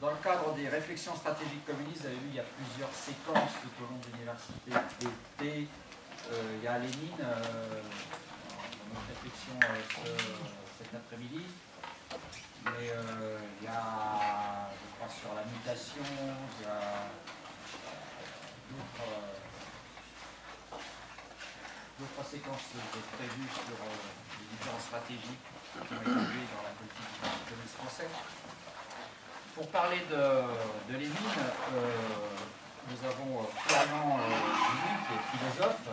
Dans le cadre des réflexions stratégiques communistes, vous avez vu, il y a plusieurs séquences tout au long de l'université d'été. Il y a Lénine, dans notre réflexion cet après-midi. Mais il y a, je crois, sur la mutation, il y a d'autres séquences prévues sur les différentes stratégies qui ont évolué dans la politique du Parti communiste français. Pour parler de Lénine, nous avons Florian Julie, qui est philosophe.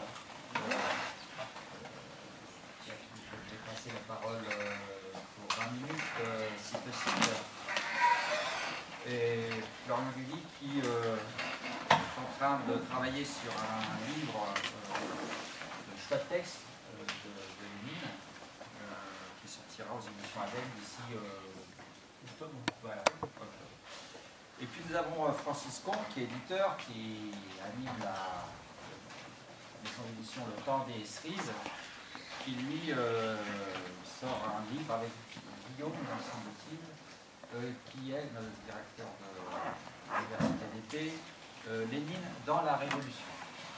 Je vais passer la parole pour 20 minutes, si possible. Et Florian Julie qui est en train de travailler sur un livre de choix de texte de Lénine, qui sortira aux éditions Adèle d'ici octobre. Voilà. Et puis nous avons Francis Combe, qui est éditeur, qui anime la maison d'édition Le Temps des Cerises, qui lui sort un livre avec Guillaume, me semble-t-il, qui est le directeur de l'université d'été, Lénine dans la Révolution.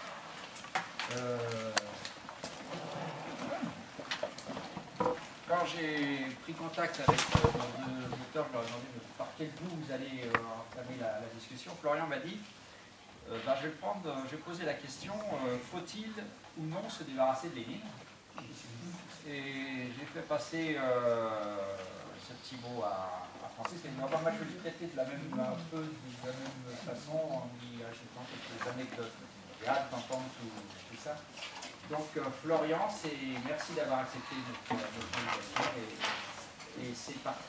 Quand j'ai pris contact avec nos auteurs, je leur ai demandé par quel bout vous allez entamer la discussion. Florian m'a dit, je vais poser la question, faut-il ou non se débarrasser de Lénine? Et j'ai fait passer ce petit mot à Francis, et moi je vais le traiter un peu de la même façon, en y ajoutant quelques anecdotes. J'ai hâte d'entendre tout ça. Donc Florian, merci d'avoir accepté notre invitation et c'est parti.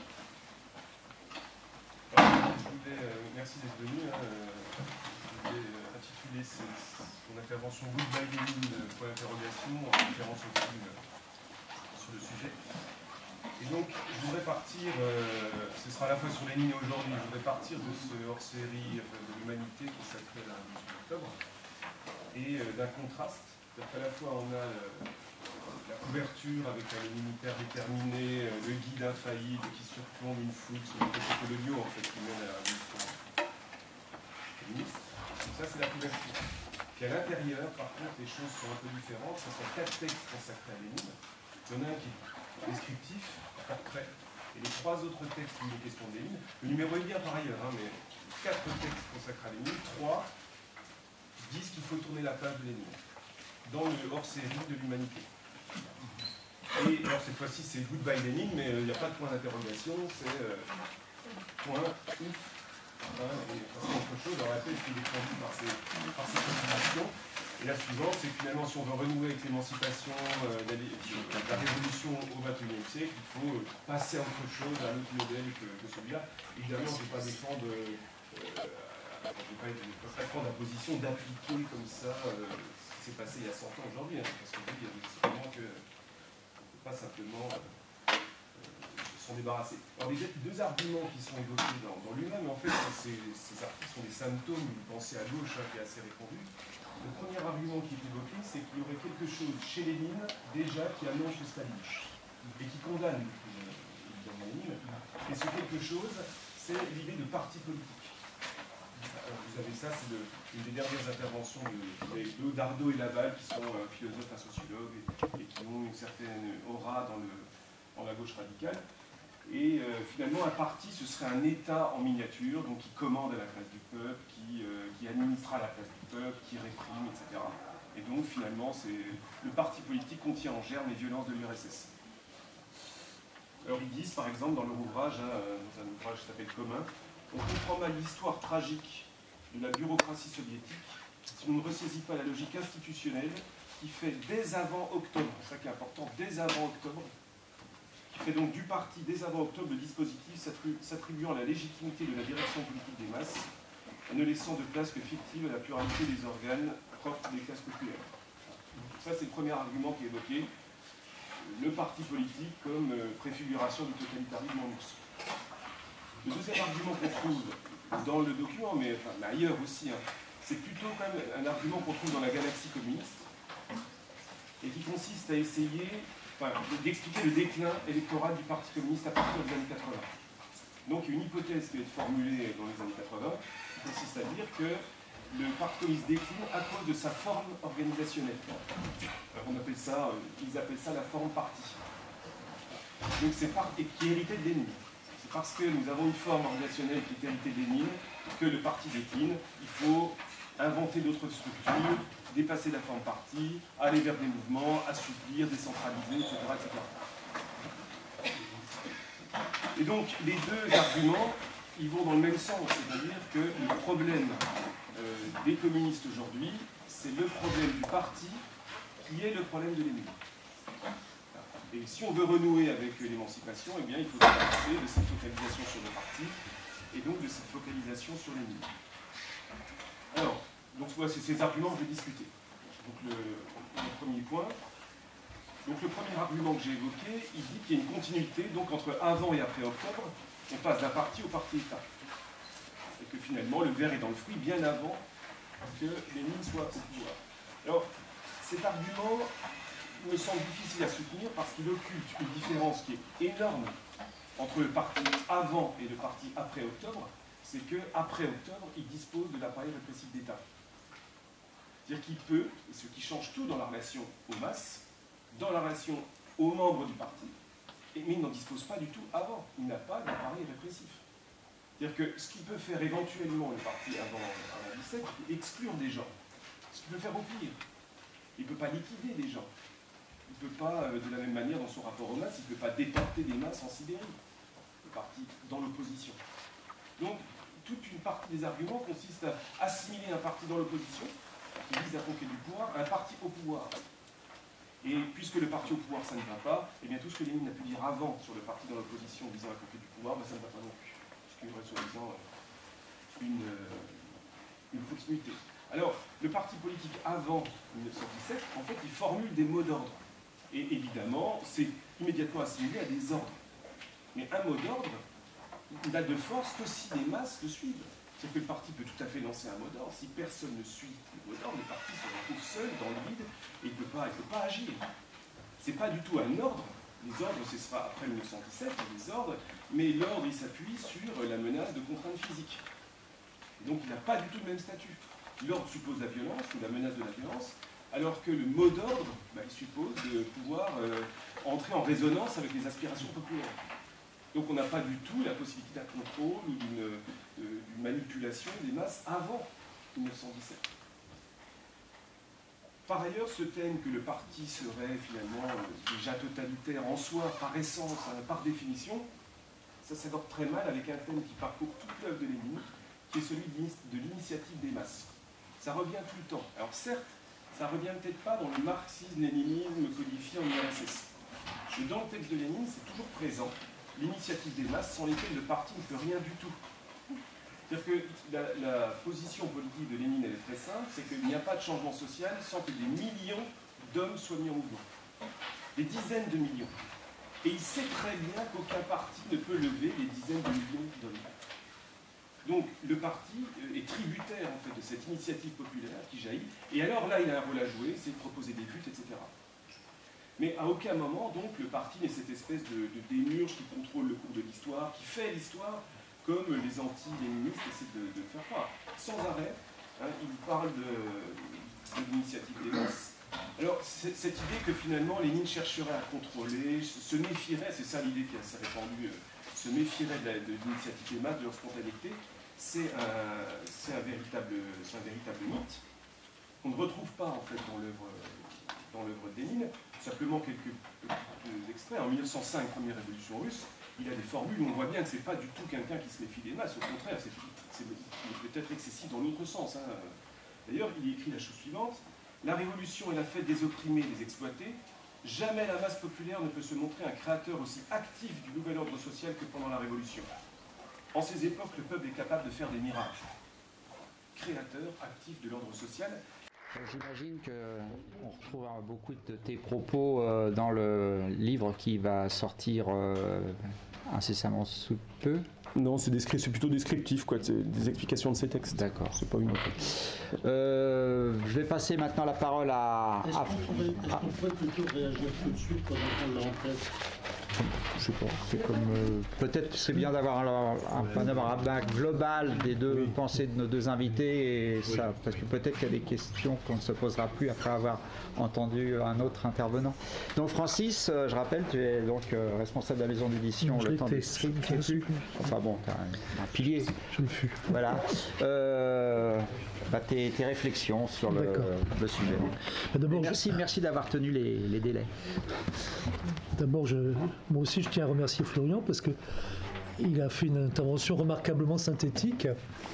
Merci d'être venu. Je vais intituler son intervention Goodbye Lénine, point d'interrogation, en référence au film sur le sujet. Et donc, je voudrais partir, ce sera à la fois sur Lénine aujourd'hui, je voudrais partir de ce hors-série de l'humanité consacré à la Révolution d'octobre et d'un contraste. À la fois, on a la couverture avec un militaire déterminé, le guide infaillible qui surplombe une foule sur les côtés coloniaux, en fait, qui mène à la révolution communiste. Ça, c'est la couverture. Puis à l'intérieur, par contre, les choses sont un peu différentes. Ce sont 4 textes consacrés à Lénine. Il y en a un qui est descriptif, portrait, et les 3 autres textes où il est question de Lénine. Le numéro est bien par ailleurs, mais 4 textes consacrés à Lénine, 3 disent qu'il faut tourner la page de Lénine dans le hors-série de l'humanité. Et alors cette fois-ci c'est Goodbye Lénine, mais il n'y a pas de point d'interrogation, c'est point ouf. Et c'est autre chose, alors après il est défendu par ces propositions. Et la suivante, c'est que finalement si on veut renouer avec l'émancipation, la révolution au XXIe siècle, il faut passer à autre chose, à un autre modèle que celui-là. Évidemment, je ne vais pas défendre la position d'appliquer comme ça ce qui s'est passé il y a 100 ans aujourd'hui, parce qu'on dit effectivement qu'on ne peut pas simplement s'en débarrasser. Alors les 2 arguments qui sont évoqués dans lui-même, en fait, ces articles sont des symptômes d'une pensée à gauche qui est assez répandue. Le premier argument qui est évoqué, c'est qu'il y aurait quelque chose chez Lénine déjà qui annonce le stalinisme et qui condamne évidemment Lénine. Et ce quelque chose, c'est l'idée de parti politique. Vous avez ça, c'est une des dernières interventions de Dardot et Laval, qui sont philosophes et sociologues et qui ont une certaine aura dans la gauche radicale. Et finalement, un parti, ce serait un État en miniature, donc qui commande à la place du peuple, qui administre à la place du peuple, qui réprime, etc. Et donc, finalement, le parti politique contient en germe les violences de l'URSS. Alors, ils disent, par exemple, dans leur ouvrage, dans un ouvrage qui s'appelle Commun, on comprend mal l'histoire tragique de la bureaucratie soviétique si on ne ressaisit pas la logique institutionnelle qui fait dès avant octobre, c'est ça qui est important, dès avant octobre, qui fait donc du parti dès avant octobre le dispositif s'attribuant la légitimité de la direction politique des masses en ne laissant de place que fictive à la pluralité des organes propres des classes populaires. Ça, c'est le premier argument qui est évoqué, le parti politique comme préfiguration du totalitarisme en ours. Le deuxième argument qu'on trouve dans le document, mais ailleurs aussi, c'est plutôt quand même un argument qu'on trouve dans la galaxie communiste et qui consiste à essayer d'expliquer le déclin électoral du Parti communiste à partir des années 80. Donc une hypothèse qui va être formulée dans les années 80 consiste à dire que le Parti communiste décline à cause de sa forme organisationnelle. Alors on appelle ça, ils appellent ça la forme parti. Donc c'est qui est héritée de Lénine. C'est parce que nous avons une forme organisationnelle qui est héritée de Lénine que le parti décline. Il faut inventer d'autres structures, dépasser la forme parti, aller vers des mouvements, assouplir, décentraliser, etc., etc. Et donc les deux arguments, ils vont dans le même sens, c'est-à-dire que le problème des communistes aujourd'hui, c'est le problème du parti qui est le problème de Lénine. Et si on veut renouer avec l'émancipation, eh bien il faut se passer de cette focalisation sur le parti et donc de cette focalisation sur Lénine. Alors, donc voilà, c'est ces arguments que je vais discuter. Donc le premier point. Donc le premier argument que j'ai évoqué, il dit qu'il y a une continuité donc entre avant et après octobre, on passe d'un parti au parti-État. Et que finalement le verre est dans le fruit bien avant que Lénine soit au pouvoir. Alors cet argument me semble difficile à soutenir parce qu'il occulte une différence qui est énorme entre le parti avant et le parti après octobre, c'est qu'après octobre, il dispose de l'appareil répressif d'État. C'est-à-dire qu'il peut, et ce qui change tout dans la relation aux masses, dans la relation aux membres du parti, mais il n'en dispose pas du tout avant. Il n'a pas d'appareil répressif. C'est-à-dire que ce qu'il peut faire éventuellement le parti avant 17, c'est exclure des gens. Ce qu'il peut faire au pire. Il ne peut pas liquider des gens. Il ne peut pas, de la même manière, dans son rapport aux masses, il ne peut pas déporter des masses en Sibérie. Le parti dans l'opposition. Donc, toute une partie des arguments consiste à assimiler un parti dans l'opposition, qui vise à conquérir du pouvoir, à un parti au pouvoir. Et puisque le parti au pouvoir, ça ne va pas, et bien tout ce que Lénine a pu dire avant sur le parti dans l'opposition visant à conquérir du pouvoir, ben ça ne va pas non plus. Puisqu'il y aurait soi-disant une continuité. Alors, le parti politique avant 1917, en fait, il formule des mots d'ordre. Et évidemment, c'est immédiatement assimilé à des ordres. Mais un mot d'ordre, il n'a de force que si les masses le suivent. C'est que le parti peut tout à fait lancer un mot d'ordre. Si personne ne suit le mot d'ordre, le parti se retrouve seul dans le vide et il ne peut pas agir. Ce n'est pas du tout un ordre. Les ordres, ce sera après 1917, des ordres, mais l'ordre, il s'appuie sur la menace de contraintes physiques. Et donc, il n'a pas du tout le même statut. L'ordre suppose la violence ou la menace de la violence, alors que le mot d'ordre, il suppose de pouvoir entrer en résonance avec les aspirations populaires. Donc on n'a pas du tout la possibilité d'un contrôle ou d'une manipulation des masses avant 1917. Par ailleurs, ce thème que le parti serait finalement déjà totalitaire en soi, par essence, par définition, ça s'adapte très mal avec un thème qui parcourt toute l'œuvre de Lénine, qui est celui de l'initiative des masses. Ça revient tout le temps. Alors certes, ça ne revient peut-être pas dans le marxisme-léninisme codifié en URSS. Mais dans le texte de Lénine, c'est toujours présent. L'initiative des masses sans lesquelles le parti ne peut rien du tout. C'est-à-dire que la position politique de Lénine, elle est très simple, c'est qu'il n'y a pas de changement social sans que des millions d'hommes soient mis en mouvement. Des dizaines de millions. Et il sait très bien qu'aucun parti ne peut lever des dizaines de millions d'hommes. Donc le parti est tributaire en fait de cette initiative populaire qui jaillit. Et alors là, il a un rôle à jouer, c'est de proposer des buts, etc. Mais à aucun moment, donc, le parti n'est cette espèce de démiurge qui contrôle le cours de l'histoire, qui fait l'histoire comme les anti-léninistes essaient de faire croire. Sans arrêt, il parle de l'initiative des masses. Alors, cette idée que finalement Lénine chercherait à contrôler, se méfierait, c'est ça l'idée qui est assez répandue, se méfierait de l'initiative des masses, de leur spontanéité, c'est un véritable mythe qu'on ne retrouve pas en fait dans l'œuvre de Lénine. Simplement quelques extraits. En 1905, première révolution russe, il a des formules où on voit bien que ce n'est pas du tout quelqu'un qui se méfie des masses, au contraire, il est peut-être excessif dans l'autre sens. D'ailleurs, il écrit la chose suivante: la révolution est la fête des opprimés et des exploités. Jamais la masse populaire ne peut se montrer un créateur aussi actif du nouvel ordre social que pendant la révolution. En ces époques, le peuple est capable de faire des miracles. Créateur actif de l'ordre social. J'imagine qu'on retrouve beaucoup de tes propos dans le livre qui va sortir incessamment sous peu. Non, c'est plutôt descriptif, quoi. C'est des explications de ces textes. D'accord. C'est pas une autre. Je vais passer maintenant la parole à... Est-ce qu'on pourrait plutôt réagir tout de suite pendant qu'on l'a en tête? je sais pas, c'est comme peut-être c'est bien d'avoir un panorama global des deux pensées de nos deux invités, et ça, parce que peut-être qu'il y a des questions qu'on ne se posera plus après avoir entendu un autre intervenant. Donc Francis, je rappelle, tu es donc responsable de la maison d'édition Le Temps des Streams, enfin bon, tu as un pilier. Je le fus. Voilà. Tes réflexions sur le sujet. D'abord, merci d'avoir tenu les délais. D'abord, moi aussi, je tiens à remercier Florian parce qu'il a fait une intervention remarquablement synthétique.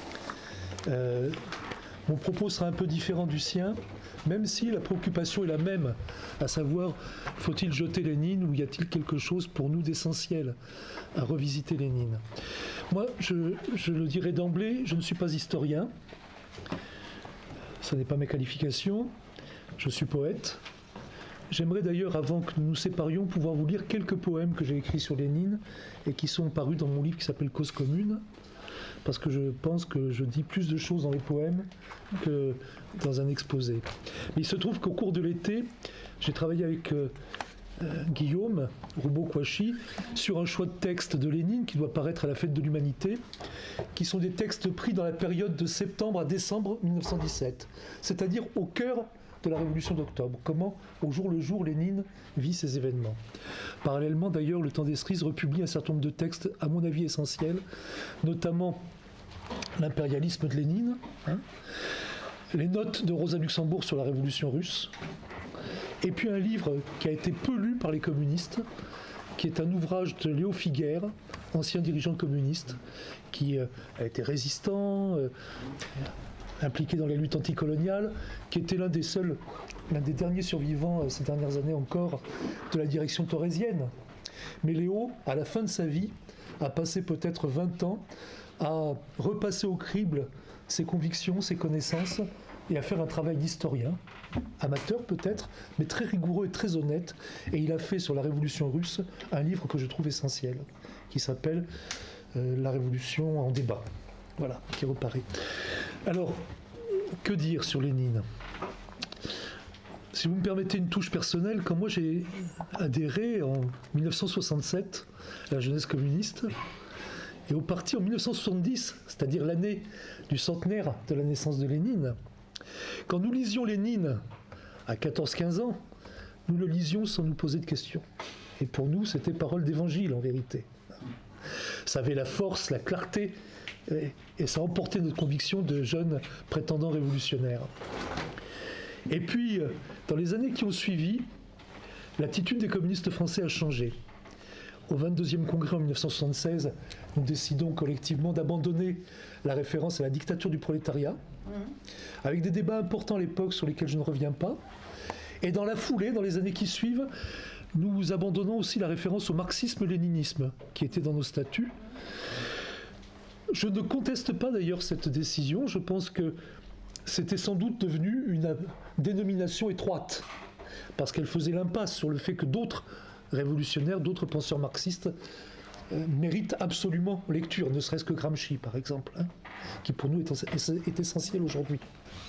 Mon propos sera un peu différent du sien, même si la préoccupation est la même, à savoir, faut-il jeter Lénine ou y a-t-il quelque chose pour nous d'essentiel à revisiter Lénine? Moi, je le dirai d'emblée, je ne suis pas historien, ce n'est pas mes qualifications, je suis poète. J'aimerais d'ailleurs, avant que nous nous séparions, pouvoir vous lire quelques poèmes que j'ai écrits sur Lénine et qui sont parus dans mon livre qui s'appelle Cause commune, parce que je pense que je dis plus de choses dans les poèmes que dans un exposé. Mais il se trouve qu'au cours de l'été, j'ai travaillé avec Guillaume Roubaud-Kouachi sur un choix de textes de Lénine qui doit paraître à la Fête de l'Humanité, qui sont des textes pris dans la période de septembre à décembre 1917, c'est-à-dire au cœur de la Révolution d'octobre. Comment, au jour le jour, Lénine vit ces événements. Parallèlement, d'ailleurs, le Temps des Cerises republie un certain nombre de textes, à mon avis, essentiels, notamment l'impérialisme de Lénine, les notes de Rosa Luxembourg sur la Révolution russe, et puis un livre qui a été peu lu par les communistes, qui est un ouvrage de Léo Figuère, ancien dirigeant communiste, qui a été résistant, impliqué dans les luttes anticoloniales, qui était l'un des derniers survivants ces dernières années encore de la direction thorésienne. Mais Léo, à la fin de sa vie, a passé peut-être 20 ans à repasser au crible ses convictions, ses connaissances, et à faire un travail d'historien, amateur peut-être, mais très rigoureux et très honnête. Et il a fait sur la Révolution russe un livre que je trouve essentiel, qui s'appelle La Révolution en débat. Voilà, qui reparaît. Alors, que dire sur Lénine? Si vous me permettez une touche personnelle, quand moi j'ai adhéré en 1967 à la jeunesse communiste, et au parti en 1970, c'est-à-dire l'année du centenaire de la naissance de Lénine, quand nous lisions Lénine à 14-15 ans, nous le lisions sans nous poser de questions. Et pour nous, c'était parole d'évangile en vérité. Ça avait la force, la clarté, et ça emportait notre conviction de jeunes prétendants révolutionnaires. Et puis, dans les années qui ont suivi, l'attitude des communistes français a changé. Au 22e congrès en 1976, nous décidons collectivement d'abandonner la référence à la dictature du prolétariat, avec des débats importants à l'époque sur lesquels je ne reviens pas. Et dans la foulée, dans les années qui suivent, nous abandonnons aussi la référence au marxisme-léninisme, qui était dans nos statuts. Je ne conteste pas d'ailleurs cette décision, je pense que c'était sans doute devenu une dénomination étroite, parce qu'elle faisait l'impasse sur le fait que d'autres révolutionnaires, d'autres penseurs marxistes méritent absolument lecture, ne serait-ce que Gramsci par exemple, qui pour nous est essentiel aujourd'hui.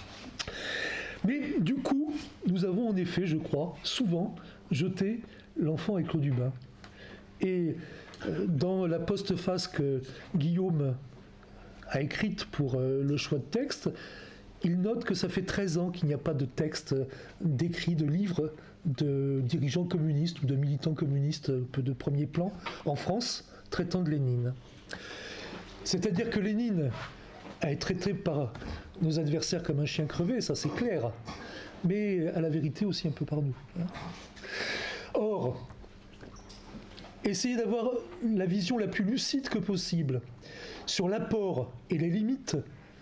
Mais du coup, nous avons en effet, je crois, souvent jeté l'enfant avec l'eau du bain. Et dans la postface que Guillaume a écrite pour le choix de texte, il note que ça fait 13 ans qu'il n'y a pas de texte d'écrit, de livre de dirigeants communistes ou de militants communistes de premier plan en France traitant de Lénine. C'est-à-dire que Lénine a été traité par nos adversaires comme un chien crevé, ça c'est clair, mais à la vérité aussi un peu par nous. Or, essayer d'avoir la vision la plus lucide que possible sur l'apport et les limites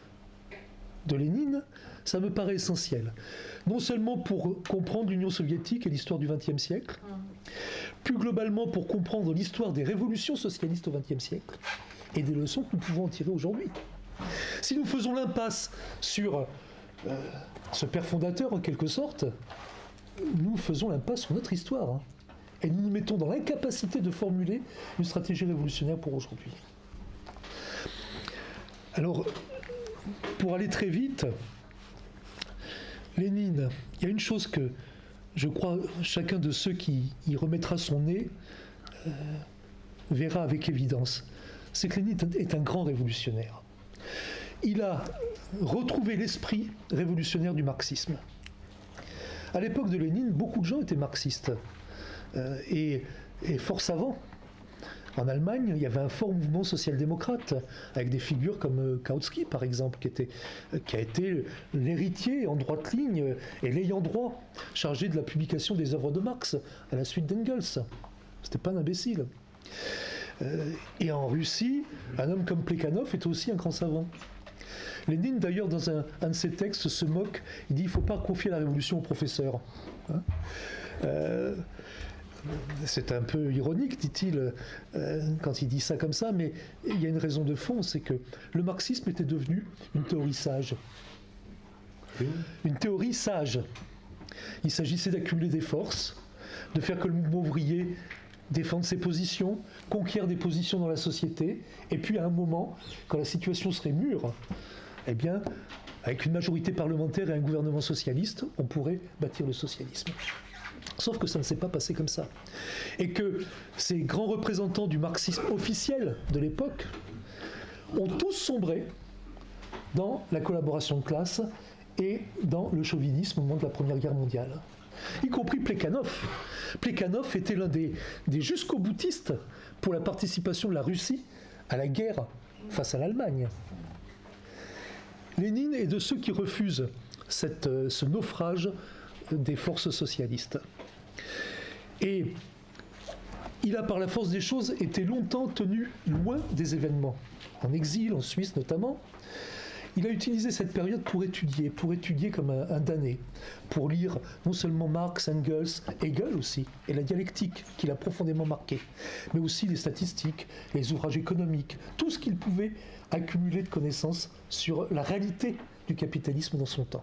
de Lénine, ça me paraît essentiel. Non seulement pour comprendre l'Union soviétique et l'histoire du XXe siècle, plus globalement pour comprendre l'histoire des révolutions socialistes au XXe siècle et des leçons que nous pouvons en tirer aujourd'hui. Si nous faisons l'impasse sur ce père fondateur en quelque sorte, nous faisons l'impasse sur notre histoire. Et nous nous mettons dans l'incapacité de formuler une stratégie révolutionnaire pour aujourd'hui. Alors, pour aller très vite, Lénine, il y a une chose que je crois chacun de ceux qui y remettra son nez verra avec évidence, c'est que Lénine est un grand révolutionnaire. Il a retrouvé l'esprit révolutionnaire du marxisme. À l'époque de Lénine, beaucoup de gens étaient marxistes et fort savants. En Allemagne, il y avait un fort mouvement social-démocrate, avec des figures comme Kautsky, par exemple, qui a été l'héritier en droite ligne et l'ayant droit, chargé de la publication des œuvres de Marx, à la suite d'Engels. C'était pas un imbécile. Et en Russie, un homme comme Plekhanov était aussi un grand savant. Lénine, d'ailleurs, dans un de ses textes, se moque. Il dit « il ne faut pas confier la révolution aux professeurs hein ». C'est un peu ironique, dit-il, quand il dit ça comme ça, mais il y a une raison de fond, c'est que le marxisme était devenu une théorie sage. Une théorie sage. Il s'agissait d'accumuler des forces, de faire que le mouvement ouvrier défende ses positions, conquiert des positions dans la société, et puis à un moment, quand la situation serait mûre, eh bien, avec une majorité parlementaire et un gouvernement socialiste, on pourrait bâtir le socialisme. Sauf que ça ne s'est pas passé comme ça. Et que ces grands représentants du marxisme officiel de l'époque ont tous sombré dans la collaboration de classe et dans le chauvinisme au moment de la Première Guerre mondiale. Y compris Plekhanov. Plekhanov était l'un des jusqu'au-boutistes pour la participation de la Russie à la guerre face à l'Allemagne. Lénine est de ceux qui refusent ce naufrage des forces socialistes. Et il a, par la force des choses, été longtemps tenu loin des événements, en exil, en Suisse notamment. Il a utilisé cette période pour étudier comme un damné, pour lire non seulement Marx, Engels, Hegel aussi, et la dialectique qui l'a profondément marqué, mais aussi les statistiques, les ouvrages économiques, tout ce qu'il pouvait accumuler de connaissances sur la réalité du capitalisme dans son temps.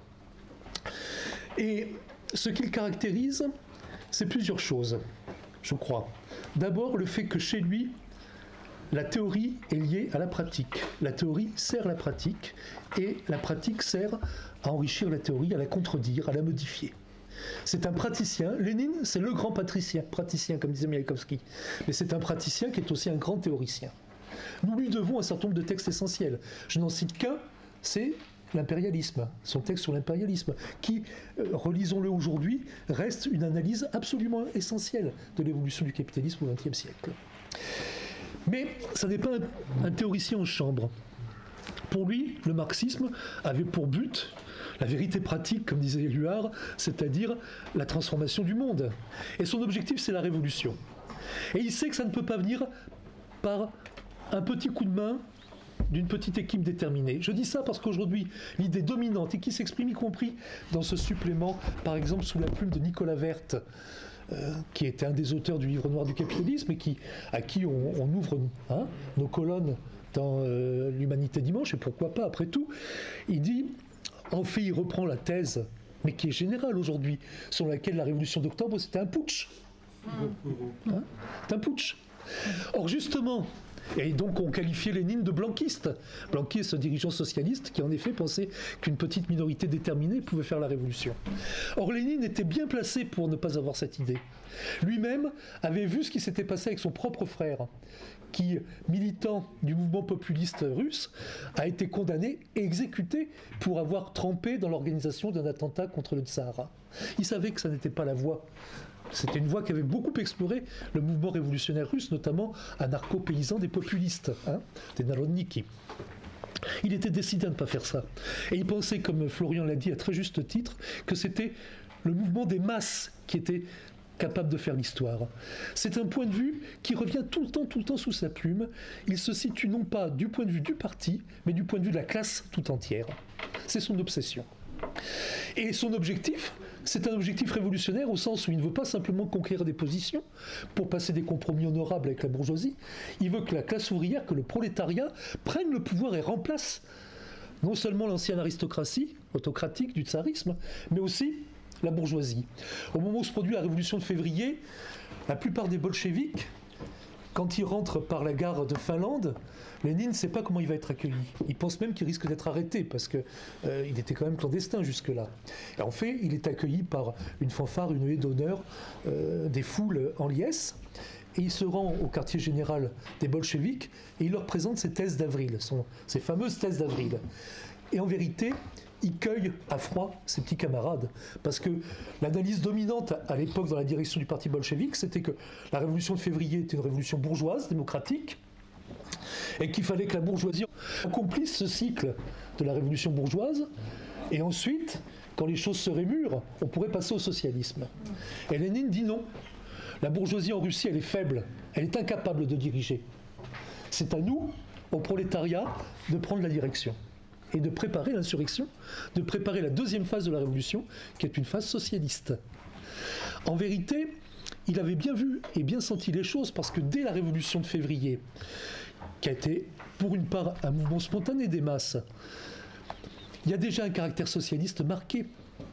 Et ce qu'il caractérise, c'est plusieurs choses, je crois. D'abord, le fait que chez lui, la théorie est liée à la pratique. La théorie sert la pratique, et la pratique sert à enrichir la théorie, à la contredire, à la modifier. C'est un praticien. Lénine, c'est le grand praticien, comme disait Mialkovski. Mais c'est un praticien qui est aussi un grand théoricien. Nous lui devons un certain nombre de textes essentiels. Je n'en cite qu'un, c'est l'impérialisme, son texte sur l'impérialisme, qui, relisons-le aujourd'hui, reste une analyse absolument essentielle de l'évolution du capitalisme au XXe siècle. Mais ça n'est pas un théoricien en chambre. Pour lui, le marxisme avait pour but la vérité pratique, comme disait Éluard, c'est-à-dire la transformation du monde. Et son objectif, c'est la révolution. Et il sait que ça ne peut pas venir par un petit coup de main d'une petite équipe déterminée. Je dis ça parce qu'aujourd'hui, l'idée dominante, et qui s'exprime y compris dans ce supplément, par exemple sous la plume de Nicolas Werth, qui était un des auteurs du livre noir du capitalisme et à qui on ouvre nos colonnes dans l'Humanité dimanche, et pourquoi pas après tout, il dit, en fait il reprend la thèse, mais qui est générale aujourd'hui, sur laquelle la révolution d'octobre c'était un putsch. C'est un putsch. Or justement, et donc on qualifiait Lénine de blanquiste. Blanquiste, dirigeant socialiste, qui en effet pensait qu'une petite minorité déterminée pouvait faire la révolution. Or Lénine était bien placé pour ne pas avoir cette idée. Lui-même avait vu ce qui s'était passé avec son propre frère, qui, militant du mouvement populiste russe, a été condamné et exécuté pour avoir trempé dans l'organisation d'un attentat contre le tsar. Il savait que ça n'était pas la voie. C'était une voie qui avait beaucoup exploré le mouvement révolutionnaire russe, notamment anarcho-paysan des populistes, des Narodniki. Il était décidé à ne pas faire ça. Et il pensait, comme Florian l'a dit à très juste titre, que c'était le mouvement des masses qui était capable de faire l'histoire. C'est un point de vue qui revient tout le temps sous sa plume. Il se situe non pas du point de vue du parti, mais du point de vue de la classe tout entière. C'est son obsession. Et son objectif, c'est un objectif révolutionnaire au sens où il ne veut pas simplement conquérir des positions pour passer des compromis honorables avec la bourgeoisie. Il veut que la classe ouvrière, que le prolétariat prenne le pouvoir et remplace non seulement l'ancienne aristocratie autocratique du tsarisme, mais aussi la bourgeoisie. Au moment où se produit la révolution de février, la plupart des bolcheviks, quand ils rentrent par la gare de Finlande, Lénine ne sait pas comment il va être accueilli. Il pense même qu'il risque d'être arrêté parce qu'il était quand même clandestin jusque-là. Et en fait, il est accueilli par une fanfare, une huée d'honneur, des foules en liesse. et il se rend au quartier général des bolcheviks et il leur présente ses thèses d'avril, ces fameuses thèses d'avril. Et en vérité, il cueille à froid ses petits camarades, parce que l'analyse dominante à l'époque dans la direction du parti bolchevique, c'était que la révolution de février était une révolution bourgeoise, démocratique, et qu'il fallait que la bourgeoisie accomplisse ce cycle de la révolution bourgeoise, et ensuite, quand les choses seraient mûres, on pourrait passer au socialisme. Et Lénine dit non. La bourgeoisie en Russie, elle est faible, elle est incapable de diriger. C'est à nous, au prolétariat, de prendre la direction et de préparer l'insurrection, de préparer la deuxième phase de la révolution, qui est une phase socialiste. En vérité, il avait bien vu et bien senti les choses, parce que dès la révolution de février, qui a été pour une part un mouvement spontané des masses, il y a déjà un caractère socialiste marqué.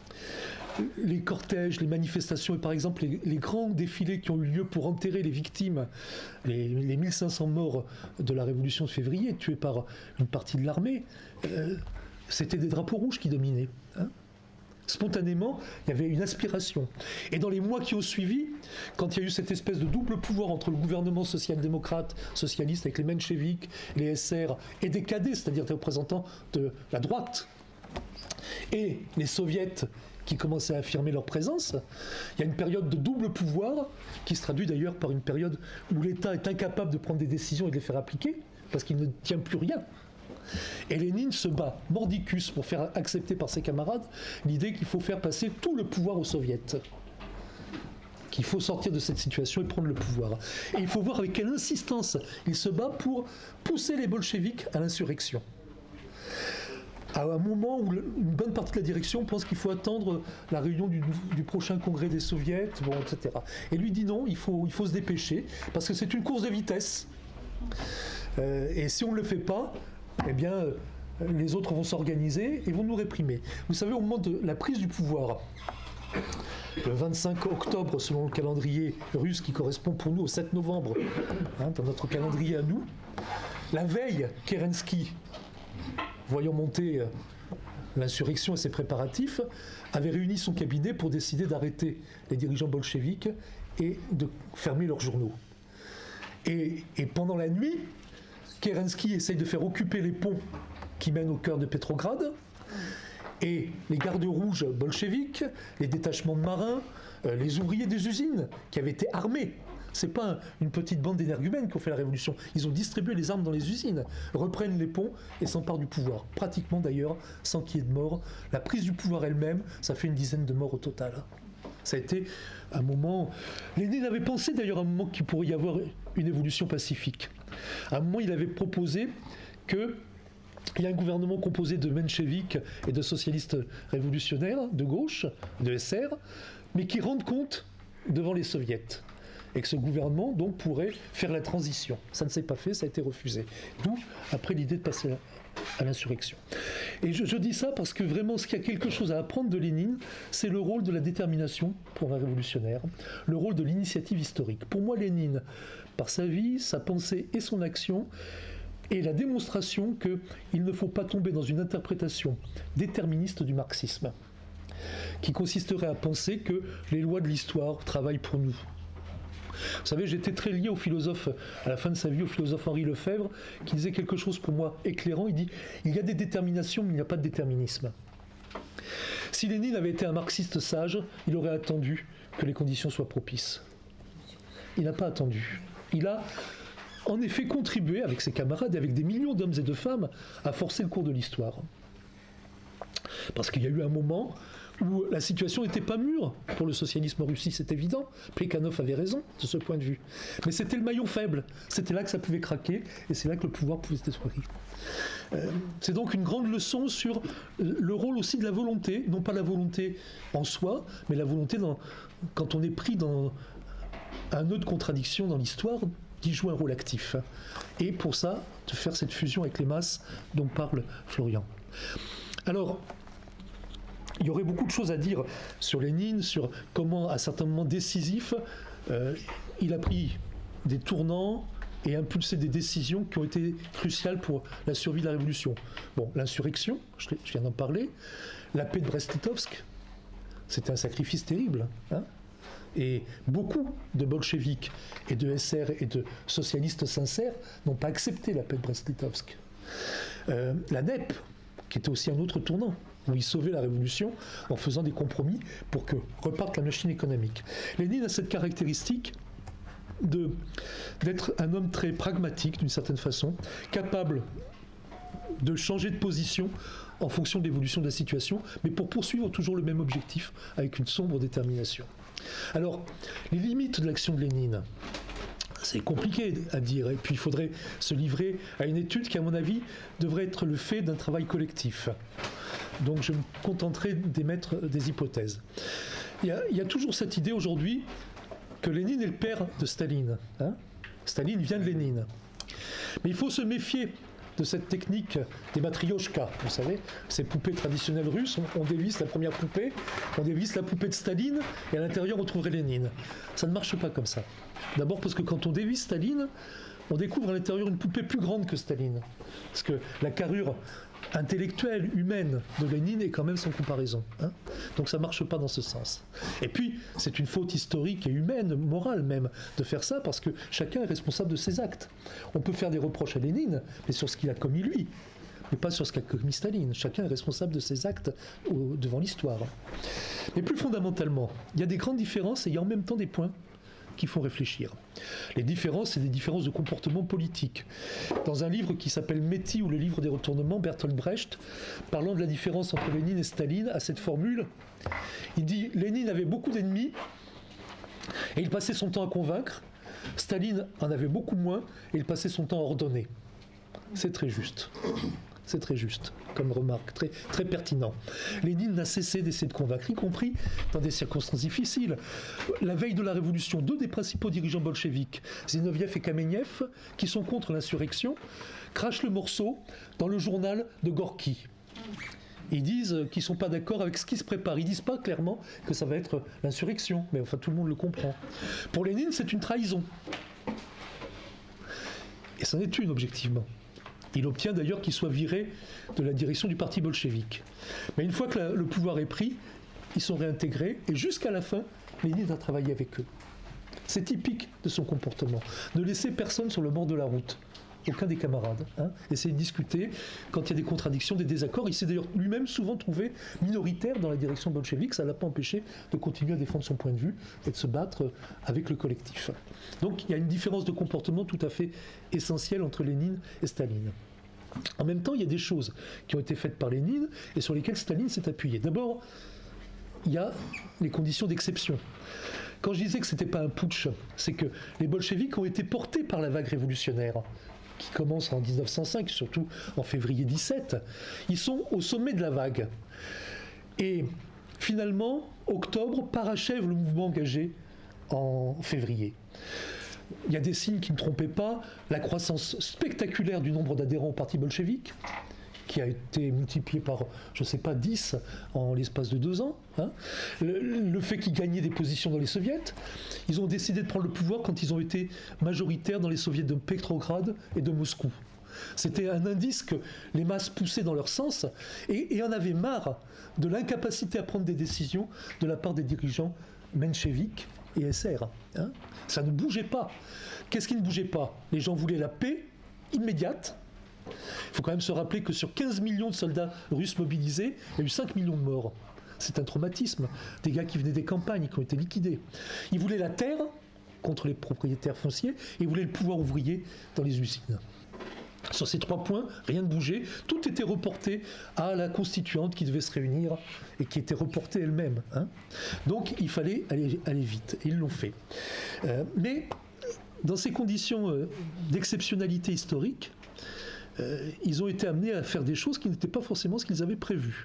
Les cortèges, les manifestations et par exemple les grands défilés qui ont eu lieu pour enterrer les victimes, les 1500 morts de la révolution de février, tués par une partie de l'armée, c'était des drapeaux rouges qui dominaient. Hein. Spontanément, il y avait une aspiration. Et dans les mois qui ont suivi, quand il y a eu cette espèce de double pouvoir entre le gouvernement social-démocrate, socialiste, avec les mencheviks, les SR, et des cadets, c'est-à-dire des représentants de la droite, et les soviets qui commençaient à affirmer leur présence, il y a une période de double pouvoir qui se traduit d'ailleurs par une période où l'État est incapable de prendre des décisions et de les faire appliquer parce qu'il ne tient plus rien. Et Lénine se bat mordicus pour faire accepter par ses camarades l'idée qu'il faut faire passer tout le pouvoir aux soviets, qu'il faut sortir de cette situation et prendre le pouvoir. Et il faut voir avec quelle insistance il se bat pour pousser les bolcheviks à l'insurrection. À un moment où une bonne partie de la direction pense qu'il faut attendre la réunion du prochain congrès des soviets, bon, etc. Et lui dit non, il faut se dépêcher, parce que c'est une course de vitesse. Et si on ne le fait pas, eh bien, les autres vont s'organiser et vont nous réprimer. Vous savez, au moment de la prise du pouvoir, le 25 octobre, selon le calendrier russe qui correspond pour nous au 7 novembre, hein, dans notre calendrier à nous, la veille, Kerensky, voyant monter l'insurrection et ses préparatifs, avait réuni son cabinet pour décider d'arrêter les dirigeants bolcheviques et de fermer leurs journaux. Et pendant la nuit, Kerensky essaye de faire occuper les ponts qui mènent au cœur de Petrograd, et les gardes rouges bolcheviques, les détachements de marins, les ouvriers des usines qui avaient été armés. C'est pas une petite bande d'énergumènes qui ont fait la révolution. Ils ont distribué les armes dans les usines, reprennent les ponts et s'emparent du pouvoir. Pratiquement d'ailleurs, sans qu'il y ait de morts. La prise du pouvoir elle-même, ça fait une dizaine de morts au total. Ça a été un moment... Lénine avait pensé d'ailleurs à un moment qu'il pourrait y avoir une évolution pacifique. À un moment, il avait proposé qu'il y a un gouvernement composé de mencheviks et de socialistes révolutionnaires, de gauche, de SR, mais qui rendent compte devant les soviets. Et que ce gouvernement, donc, pourrait faire la transition. Ça ne s'est pas fait, ça a été refusé. D'où, après, l'idée de passer à l'insurrection. Et je dis ça parce que vraiment, ce qu'il y a quelque chose à apprendre de Lénine, c'est le rôle de la détermination pour un révolutionnaire, le rôle de l'initiative historique. Pour moi, Lénine, par sa vie, sa pensée et son action, est la démonstration qu'il ne faut pas tomber dans une interprétation déterministe du marxisme, qui consisterait à penser que les lois de l'histoire travaillent pour nous. Vous savez, j'étais très lié au philosophe, à la fin de sa vie, au philosophe Henri Lefebvre, qui disait quelque chose pour moi éclairant. Il dit « Il y a des déterminations, mais il n'y a pas de déterminisme ». Si Lénine avait été un marxiste sage, il aurait attendu que les conditions soient propices. Il n'a pas attendu. Il a en effet contribué, avec ses camarades et avec des millions d'hommes et de femmes, à forcer le cours de l'histoire. Parce qu'il y a eu un moment où la situation n'était pas mûre pour le socialisme en Russie, c'est évident. Plekhanov avait raison de ce point de vue. Mais c'était le maillon faible. C'était là que ça pouvait craquer et c'est là que le pouvoir pouvait se détruire. C'est donc une grande leçon sur le rôle aussi de la volonté, non pas la volonté en soi, mais la volonté quand on est pris dans un nœud de contradiction dans l'histoire, d'y jouer un rôle actif. Et pour ça, de faire cette fusion avec les masses dont parle Florian. Alors, il y aurait beaucoup de choses à dire sur Lénine, sur comment, à certains moments décisifs, il a pris des tournants et impulsé des décisions qui ont été cruciales pour la survie de la Révolution. Bon, l'insurrection, je viens d'en parler, la paix de Brest-Litovsk, c'était un sacrifice terrible. Hein, Et beaucoup de bolcheviks et de SR et de socialistes sincères n'ont pas accepté la paix de Brest-Litovsk. La NEP, qui était aussi un autre tournant, où il sauvait la révolution en faisant des compromis pour que reparte la machine économique. Lénine a cette caractéristique d'être un homme très pragmatique d'une certaine façon, capable de changer de position en fonction de l'évolution de la situation, mais pour poursuivre toujours le même objectif avec une sombre détermination. Alors, les limites de l'action de Lénine, c'est compliqué à dire, et puis il faudrait se livrer à une étude qui, à mon avis, devrait être le fait d'un travail collectif. Donc je me contenterai d'émettre des hypothèses. Il y a toujours cette idée aujourd'hui que Lénine est le père de Staline. Hein. Staline vient de Lénine. Mais il faut se méfier de cette technique des matrioshkas, vous savez, ces poupées traditionnelles russes. On dévisse la première poupée, on dévisse la poupée de Staline, et à l'intérieur on trouverait Lénine. Ça ne marche pas comme ça. D'abord parce que quand on dévisse Staline, on découvre à l'intérieur une poupée plus grande que Staline. Parce que la carrure intellectuelle, humaine de Lénine est quand même sans comparaison. Hein. Donc ça ne marche pas dans ce sens. Et puis, c'est une faute historique et humaine, morale même, de faire ça, parce que chacun est responsable de ses actes. On peut faire des reproches à Lénine, mais sur ce qu'il a commis lui, mais pas sur ce qu'a commis Staline. Chacun est responsable de ses actes devant l'histoire. Mais plus fondamentalement, il y a des grandes différences et il y a en même temps des points qui font réfléchir. Les différences, c'est des différences de comportement politique. Dans un livre qui s'appelle Métis ou le livre des retournements, Bertolt Brecht, parlant de la différence entre Lénine et Staline, a cette formule. Il dit « Lénine avait beaucoup d'ennemis et il passait son temps à convaincre. Staline en avait beaucoup moins et il passait son temps à ordonner. » C'est très juste. C'est très juste, comme remarque, très, très pertinent. Lénine n'a cessé d'essayer de convaincre, y compris dans des circonstances difficiles. La veille de la Révolution, deux des principaux dirigeants bolcheviques, Zinoviev et Kamenev, qui sont contre l'insurrection, crachent le morceau dans le journal de Gorky. Ils disent qu'ils ne sont pas d'accord avec ce qui se prépare. Ils ne disent pas clairement que ça va être l'insurrection, mais enfin tout le monde le comprend. Pour Lénine, c'est une trahison. Et c'en est une, objectivement. Il obtient d'ailleurs qu'il soit viré de la direction du parti bolchevique. Mais une fois que le pouvoir est pris, ils sont réintégrés et jusqu'à la fin, Lénine a travaillé avec eux. C'est typique de son comportement. Ne laisser personne sur le bord de la route. Aucun des camarades. Hein. Essayer de discuter quand il y a des contradictions, des désaccords. Il s'est d'ailleurs lui-même souvent trouvé minoritaire dans la direction bolchevique. Ça ne l'a pas empêché de continuer à défendre son point de vue et de se battre avec le collectif. Donc il y a une différence de comportement tout à fait essentielle entre Lénine et Staline. En même temps, il y a des choses qui ont été faites par Lénine et sur lesquelles Staline s'est appuyé. D'abord, il y a les conditions d'exception. Quand je disais que ce n'était pas un putsch, c'est que les bolcheviks ont été portés par la vague révolutionnaire, qui commence en 1905, surtout en février 17. Ils sont au sommet de la vague. Et finalement, octobre parachève le mouvement engagé en février. Il y a des signes qui ne trompaient pas, la croissance spectaculaire du nombre d'adhérents au parti bolchevique, qui a été multiplié par, je ne sais pas, 10 en l'espace de 2 ans. Hein. Le fait qu'ils gagnaient des positions dans les soviets. Ils ont décidé de prendre le pouvoir quand ils ont été majoritaires dans les soviets de Petrograd et de Moscou. C'était un indice que les masses poussaient dans leur sens et en avaient marre de l'incapacité à prendre des décisions de la part des dirigeants mencheviks et SR. Hein. Ça ne bougeait pas. Qu'est-ce qui ne bougeait pas? Les gens voulaient la paix immédiate. Il faut quand même se rappeler que sur 15 millions de soldats russes mobilisés, il y a eu 5 millions de morts. C'est un traumatisme. Des gars qui venaient des campagnes, qui ont été liquidés. Ils voulaient la terre contre les propriétaires fonciers et ils voulaient le pouvoir ouvrier dans les usines. Sur ces 3 points, rien ne bougeait. Tout était reporté à la constituante qui devait se réunir et qui était reportée elle-même. Hein. Donc il fallait aller vite. Et ils l'ont fait. Mais dans ces conditions d'exceptionnalité historique, ils ont été amenés à faire des choses qui n'étaient pas forcément ce qu'ils avaient prévu.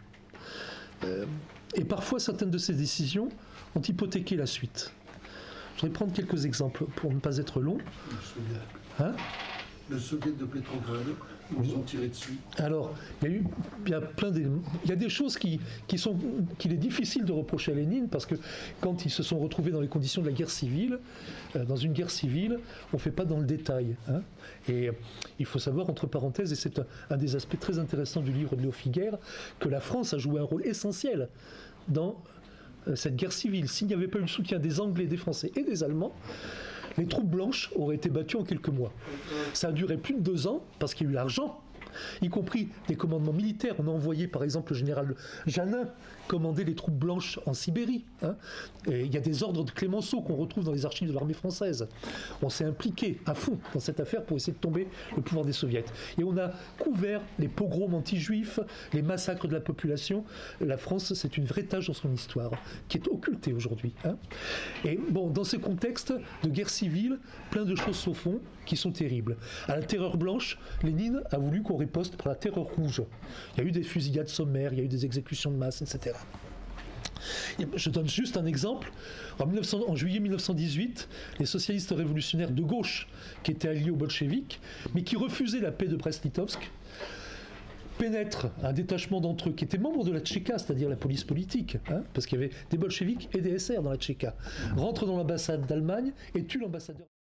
Et parfois, certaines de ces décisions ont hypothéqué la suite. Je voudrais prendre quelques exemples pour ne pas être long. Hein? Le soviet de Petrograd, ils ont tiré dessus. Alors, il y a des choses qu'il est difficile de reprocher à Lénine, parce que quand ils se sont retrouvés dans les conditions de la guerre civile, dans une guerre civile, on ne fait pas dans le détail. Hein. Et il faut savoir, entre parenthèses, et c'est un des aspects très intéressants du livre de Léo Figuère, que la France a joué un rôle essentiel dans cette guerre civile, s'il n'y avait pas eu le soutien des Anglais, des Français et des Allemands, les troupes blanches auraient été battues en quelques mois. Ça a duré plus de 2 ans parce qu'il y a eu l'argent, y compris des commandements militaires. On a envoyé par exemple le général Janin commander les troupes blanches en Sibérie. Et il y a des ordres de Clémenceau qu'on retrouve dans les archives de l'armée française. On s'est impliqué à fond dans cette affaire pour essayer de tomber le pouvoir des soviets. Et on a couvert les pogroms anti-juifs, les massacres de la population. La France, c'est une vraie tâche dans son histoire qui est occultée aujourd'hui. Et bon, dans ce contexte de guerre civile, plein de choses se font qui sont terribles. À la terreur blanche, Lénine a voulu qu'on riposte par la terreur rouge. Il y a eu des fusillades sommaires, il y a eu des exécutions de masse, etc. Je donne juste un exemple. En juillet 1918, les socialistes révolutionnaires de gauche, qui étaient alliés aux bolcheviks, mais qui refusaient la paix de Brest-Litovsk, pénètrent un détachement d'entre eux qui étaient membres de la Tchéka, c'est-à-dire la police politique, parce qu'il y avait des bolcheviks et des SR dans la Tchéka, rentrent dans l'ambassade d'Allemagne et tuent l'ambassadeur.